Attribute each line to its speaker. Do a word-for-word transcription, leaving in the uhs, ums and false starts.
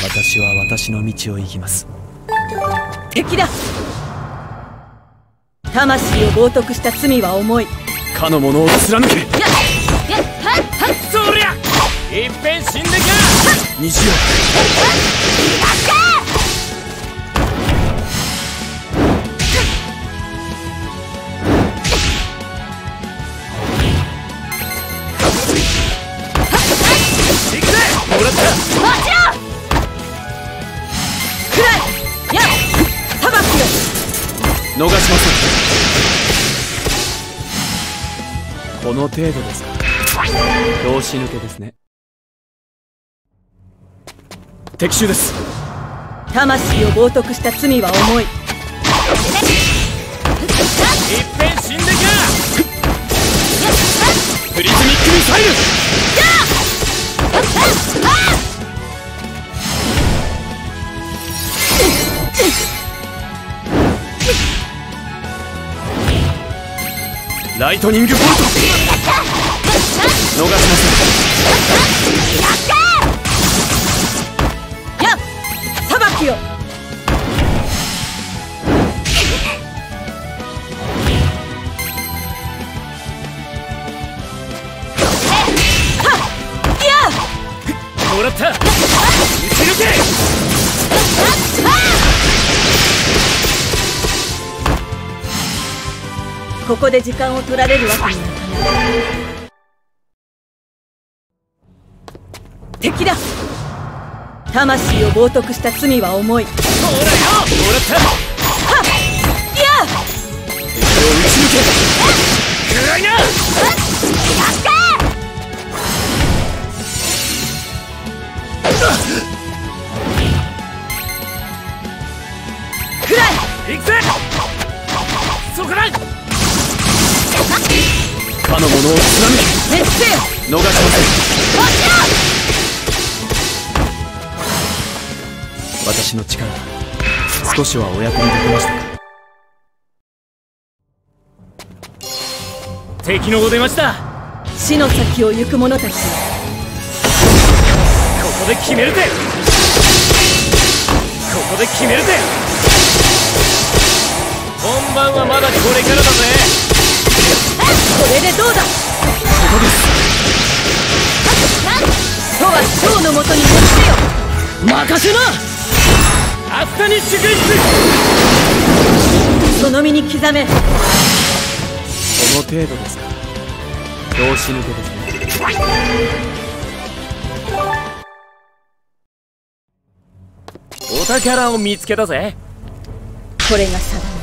Speaker 1: 私は私の道を行きます。
Speaker 2: 敵だ。魂を冒涜した罪は重い。
Speaker 1: かの者を貫け。
Speaker 2: やっやっはっはっ、
Speaker 3: そりゃいっぺん死んでか。
Speaker 1: 虹を
Speaker 3: もらった。
Speaker 2: 待ちろ。くらいやっ裁きよ。
Speaker 1: 逃しません。この程度ですか。拍子抜けですね。敵襲です。
Speaker 2: 魂を冒涜した罪は重い。
Speaker 3: いっぺん死んでか。
Speaker 1: プリズミックミサイル。ライトニングボルト。逃しません。
Speaker 2: やっ裁きよ。
Speaker 3: もらった。打ち抜け。
Speaker 2: ここで時間を取られるわけにはいかない。敵だ。魂を冒涜した罪は重い。
Speaker 3: ほらよ。もらった。
Speaker 2: はっいや
Speaker 1: 敵を打ち抜け。
Speaker 3: くらいな。
Speaker 2: くらい
Speaker 3: 行くぜ。そこだ。
Speaker 1: かの者を貫け。
Speaker 2: 滅せよ。
Speaker 1: 逃しません。私の力少しはお役に立てましたか。
Speaker 3: 敵のお出ました。
Speaker 2: 死の先を行く者たち。
Speaker 3: ここで決めるぜ。ここで決めるぜ。本番はまだこれからだぜ。
Speaker 2: これでどうだ。
Speaker 1: ここです。
Speaker 2: とは将のもとに滅せよ。
Speaker 3: 任せな。アフタニッシュグイス。
Speaker 2: その身に刻め。
Speaker 1: この程度ですか。拍子抜けですね。
Speaker 3: お宝を見つけたぜ。
Speaker 2: これが定め。